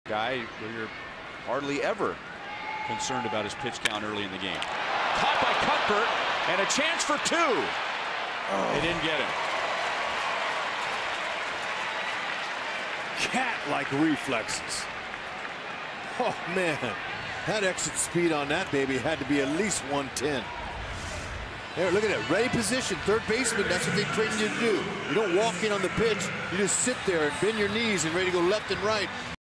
Guy where you're hardly ever concerned about his pitch count early in the game. Caught by Cuthbert and a chance for two. They didn't get him. Cat-like reflexes. Oh man, that exit speed on that baby had to be at least 110. There, look at that, ready position, third baseman. That's what they train you to do. You don't walk in on the pitch, you just sit there and bend your knees and ready to go left and right.